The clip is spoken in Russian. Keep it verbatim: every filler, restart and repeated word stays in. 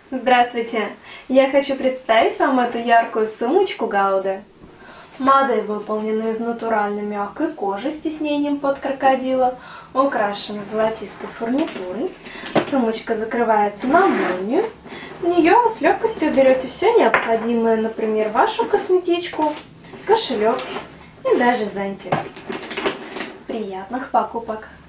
Здравствуйте! Я хочу представить вам эту яркую сумочку Гауда. Модель выполнена из натуральной мягкой кожи с тиснением под крокодила, украшена золотистой фурнитурой. Сумочка закрывается на молнию. В нее вы с легкостью берете все необходимое, например, вашу косметичку, кошелек и даже зонтик. Приятных покупок!